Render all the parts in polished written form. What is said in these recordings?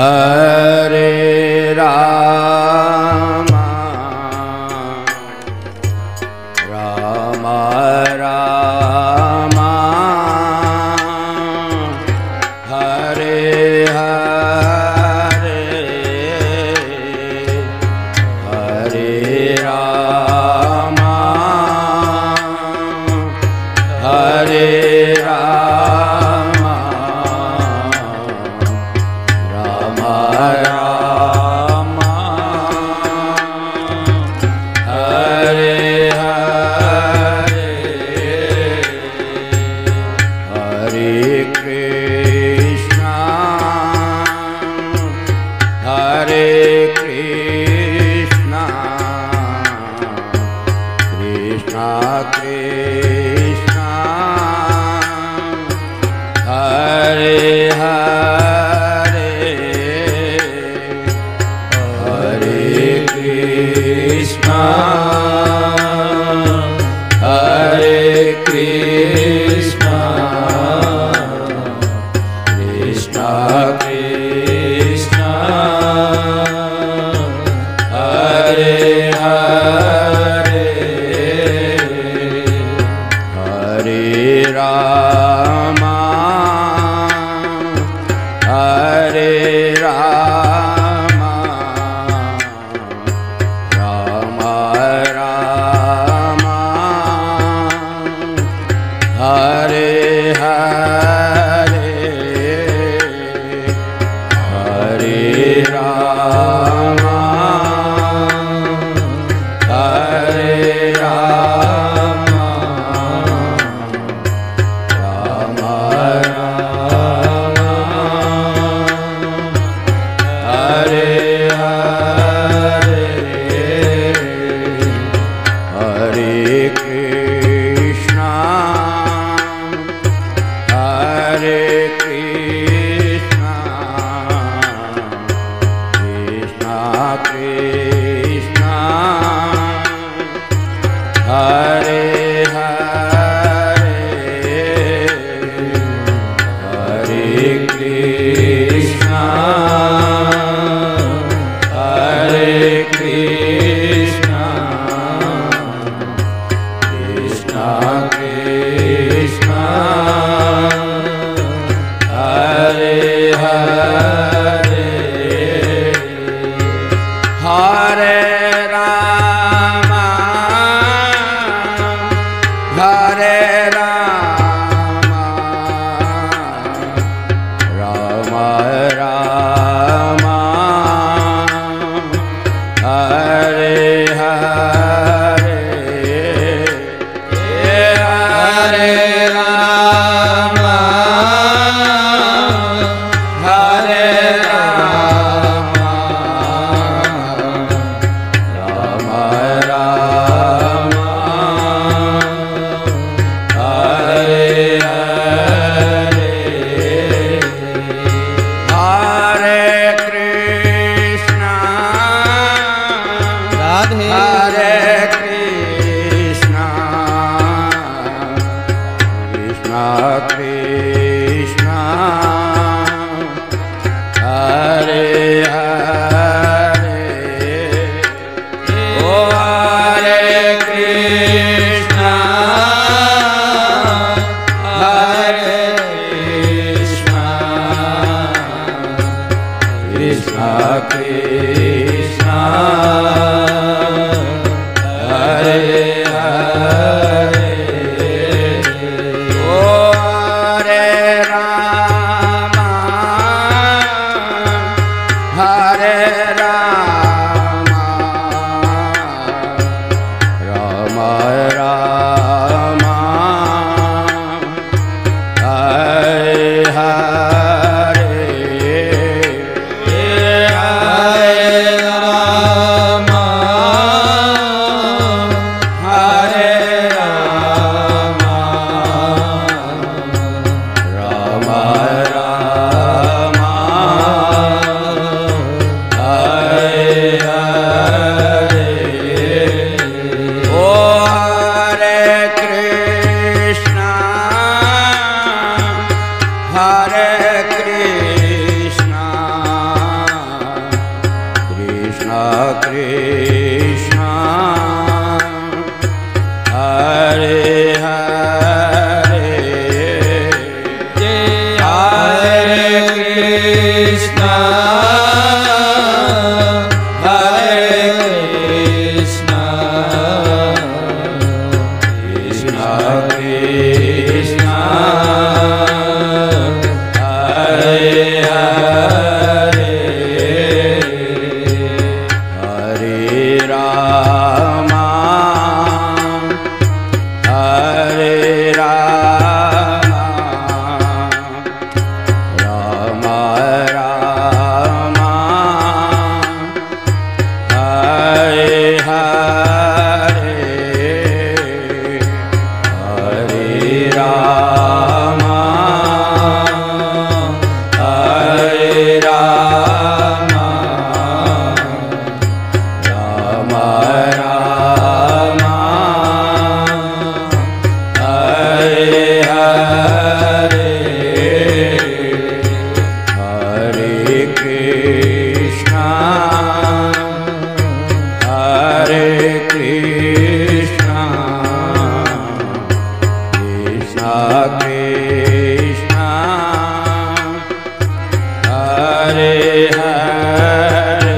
Hare Ram Ram Ram Hare Hare Hare Ram Hare Ram Ram Ram Hare Hare Hare Krishna Krishna Krishna Hare Hare Hare Krishna Krishna Krishna Hare Hare Hare Ram Hare Ram Ram Ram Hare Hare Hare Ram Hare Ram Ram Ram Hare Hare Hare Krishna Krishna Krishna Hare Hare Hare Krishna Krishna Krishna Hare Hare Hare Ram Hare Ram Ram Ram Hare Hare Hare Ram Hare Ram Ram Ram Hare Krishna Hare Hare Hare Rama Hare Rama Rama Rama Hare Hare Hare Rama Hare Rama Rama Rama Hare Hare Hare Krishna Hare Krishna Krishna Krishna Hare Hare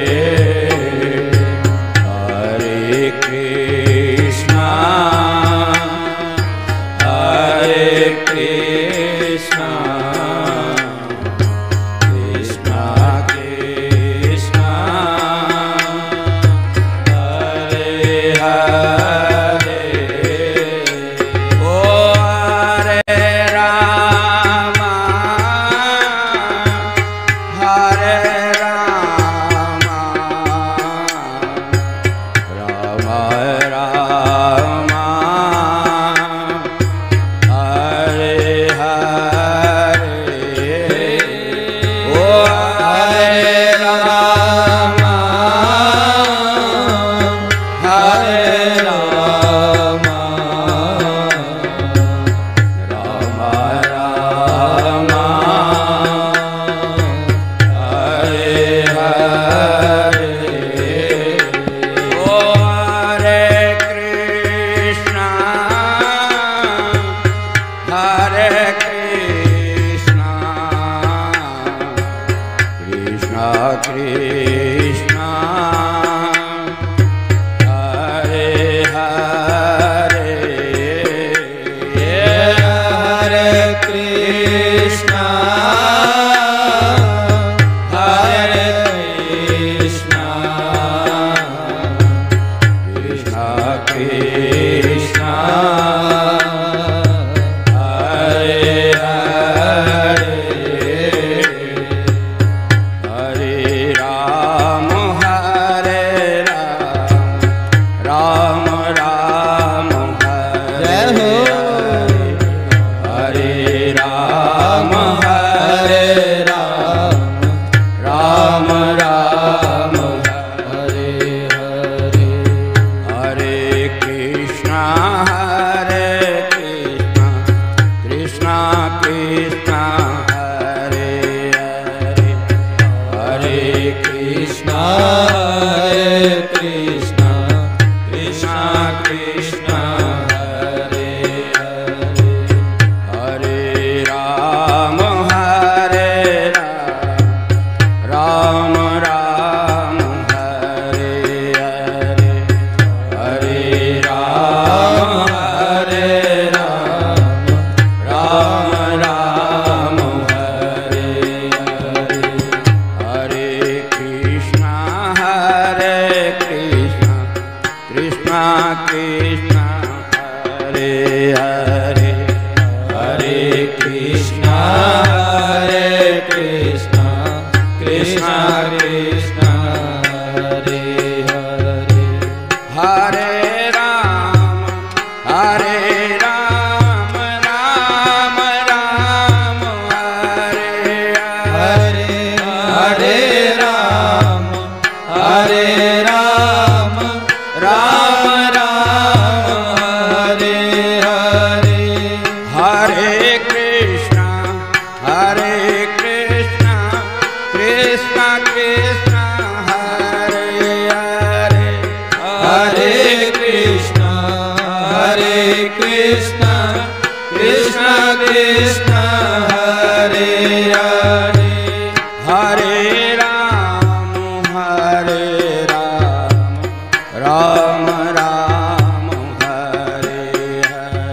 Hare Krishna Hare Krishna Krishna Krishna Hare Hare Oh Hare Rama Hare Rama Rama Rama Hare Hare Oh Hare Rama Hare Rama Rama Rama Hare Hare Oh Hare Krishna Hare Krishna Krishna Krishna Hare Hare Hare Krishna Hare Krishna Krishna Krishna Hare Hare Hare Rama Hare Rama Rama Hare Hare Rama Hare Rama Rama Hare Hare Hare Krishna Hare Krishna Krishna Krishna Hare Hare Hare Krishna Hare Krishna Krishna Krishna Hare Hare Hare Rama Hare Rama Rama Hare Hare Hare Rama Hare Rama Rama Hare Hare Hare Krishna Hare Krishna Krishna Krishna Hare Hare Hare Krishna Hare Krishna Krishna Krishna Hare Hare Hare Rama Hare Rama Rama Rama Hare Hare Hare Rama Hare Rama Rama Rama Hare Hare Hare Krishna Hare Krishna Krishna Krishna Hare Hare Hare Krishna Hare Krishna Krishna Krishna Hare Hare Hare Rama Rama Rama Hare Hare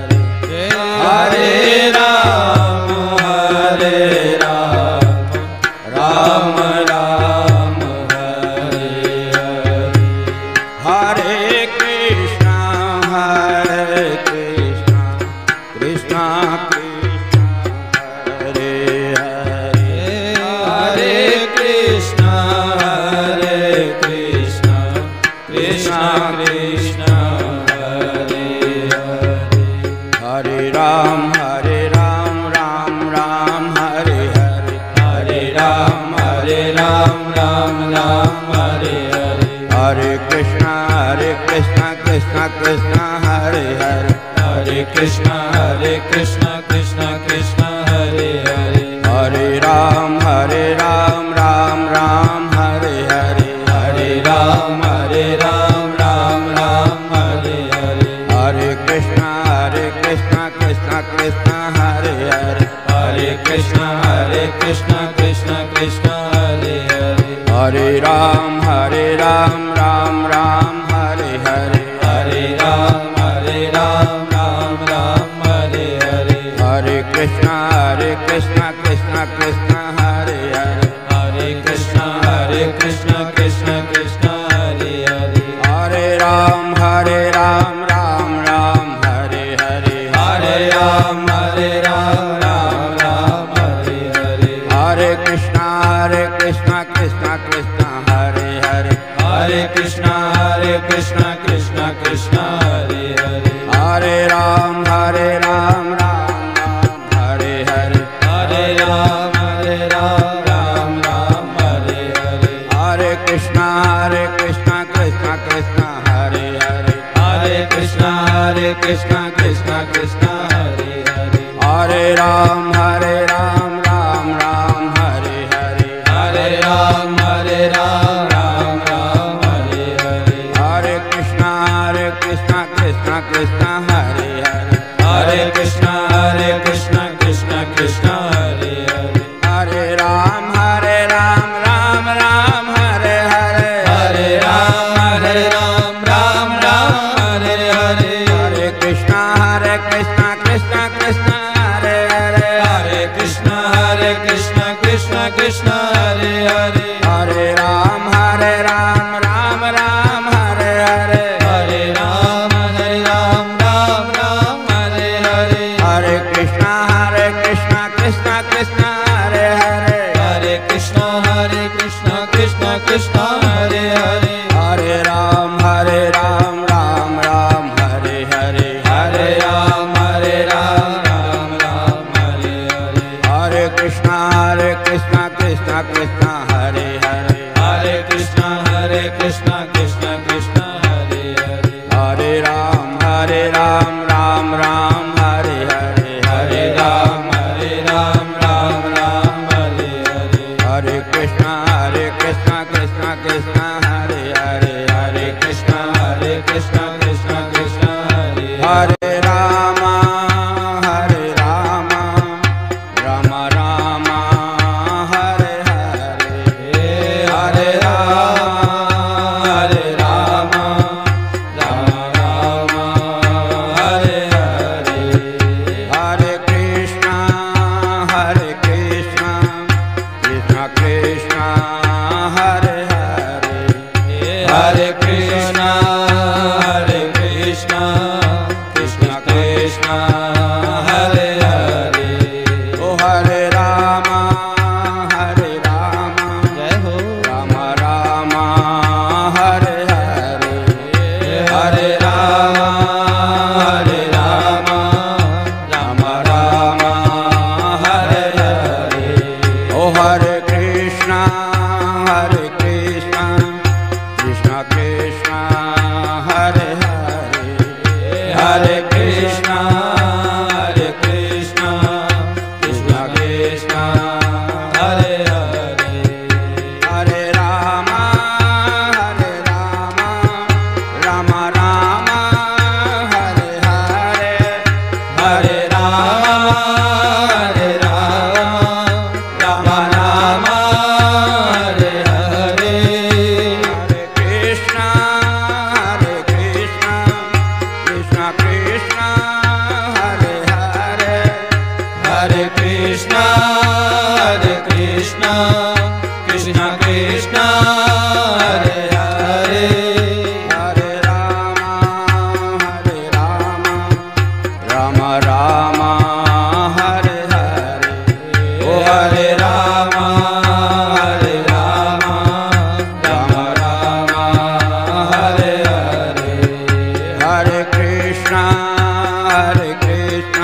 Ram Hare Hare O Hare Ram Hare Ram Ram Ram Hare Hare Hare Krishna Krishna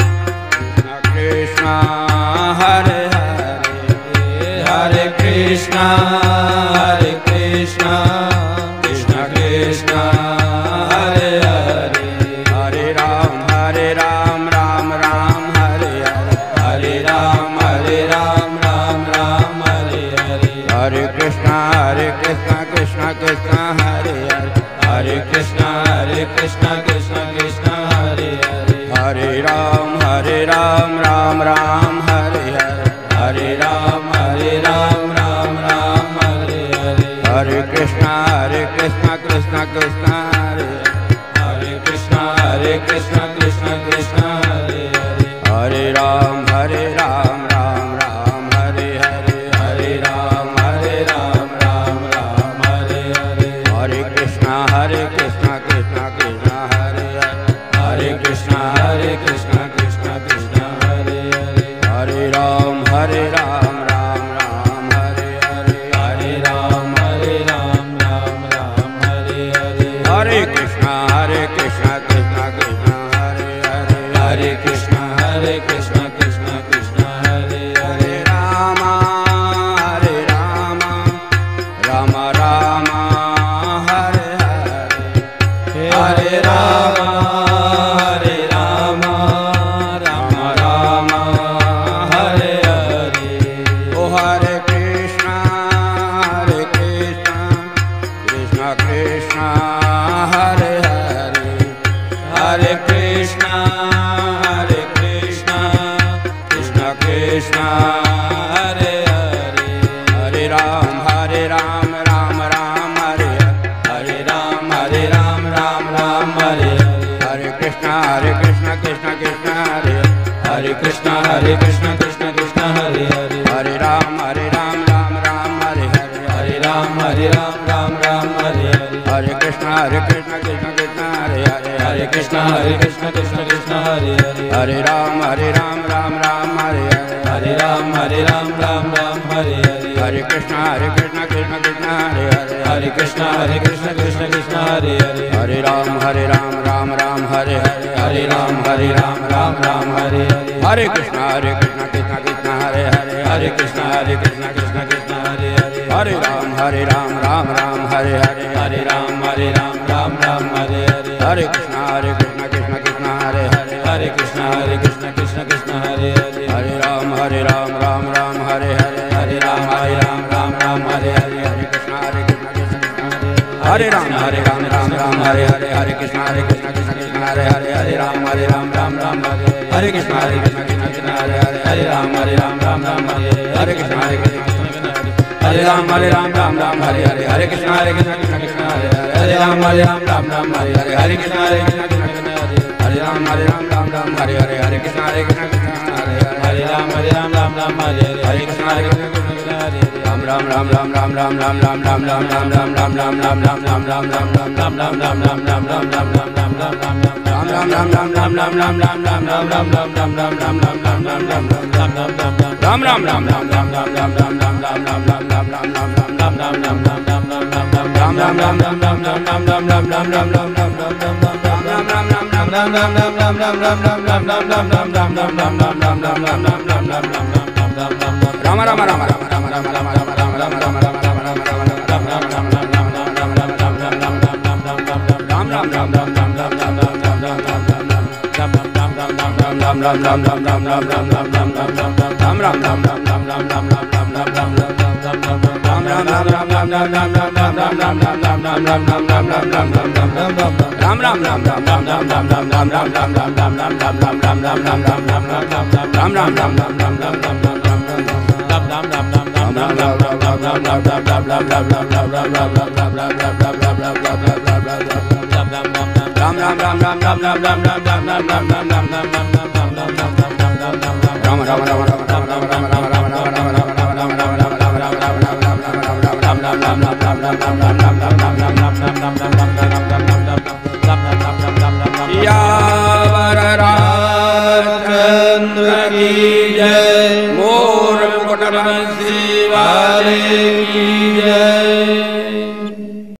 Krishna Hare Hare Hare Krishna Krishna Krishna Hare Hare Hare Ram Ram Ram Hare Hare Hare Ram Ram Hare Hare Hare Krishna Krishna Krishna Hare Hare Hare Krishna Krishna Krishna Hare Hare Hare Ram Ram Ram Hare Hare Hare Ram Ram Hare Hare Hare Krishna Krishna Krishna Hare Hare Krishna Krishna Krishna Hare Hare Hare Ram Ram Ram Hare Hare Hare Ram Ram Hare Hare Hare Krishna Krishna Krishna Hare Hare Hare Krishna Krishna Krishna Hare Hare Hare Ram Ram Hare Hare Hare Ram Ram Hare Hare Hare Krishna Krishna Krishna Hare Hare Hare Krishna Krishna Krishna Hare Hare Ram Ram Ram Hare Hare Hare Ram Ram Hare Hare O Hare Krishna Krishna Krishna Hare Hare Hare Krishna Krishna Krishna Hare Hare Hare Ram Ram Hare Hare Ram Hare Hare Krishna Krishna Krishna Hare Hare Krishna Krishna Krishna Hare Hare Hare Ram Hare Hare Hare Ram Hare Hare Hare Krishna Krishna Krishna Hare Hare Hare Krishna Krishna Krishna Hare Hare Hare Ram Hare Hare Hare Ram Hare Hare Hare Krishna Krishna Krishna Hare Hare Hare Krishna Krishna Krishna Hare Hare Hare Ram Hare Ram Hare Hare Hare Ram Hare Hare Hare Krishna Krishna Krishna Hare Hare Hare Krishna Krishna Krishna Hare Hare Hare Ram Hare Ram Hare Hare Hare Ram Hare Hare Hare Krishna Krishna Krishna Hare Hare Hare Krishna Krishna Krishna Hare Hare Hare Ram Hare Ram Hare Hare Hare Ram Hare Hare Hare Krishna Krishna Krishna Hare Ram Hare Ram Hare Hare Hare Krishna Krishna Krishna Hare Hare Hare Ram Hare Ram Hare Hare Krishna Krishna Krishna Hare Hare Hare Ram Hare Ram Hare Hare Krishna Krishna Krishna Hare Ram Hare Ram Hare Hare Hare Krishna Krishna Krishna Hare Hare Hare Ram Hare Ram Hare Hare Hare Krishna Krishna Krishna Hare Ram Hare Ram Hare Hare Hare Krishna Krishna Krishna Hare Hare Ram Hare Ram Hare Hare Hare Krishna Krishna Krishna Hare Ram Ram Ram